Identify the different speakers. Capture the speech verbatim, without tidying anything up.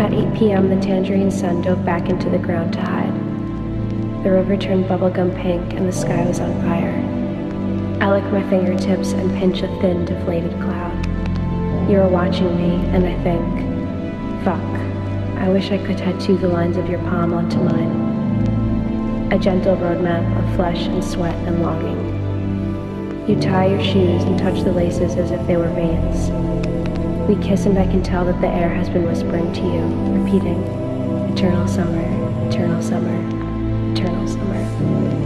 Speaker 1: At eight p m the tangerine sun dove back into the ground to hide. The river turned bubblegum pink and the sky was on fire. I lick my fingertips and pinch a thin, deflated cloud. You are watching me, and I think, fuck, I wish I could tattoo the lines of your palm onto mine. A gentle roadmap of flesh and sweat and longing. You tie your shoes and touch the laces as if they were veins. We kiss and I can tell that the air has been whispering to you, repeating, eternal summer, eternal summer, eternal summer.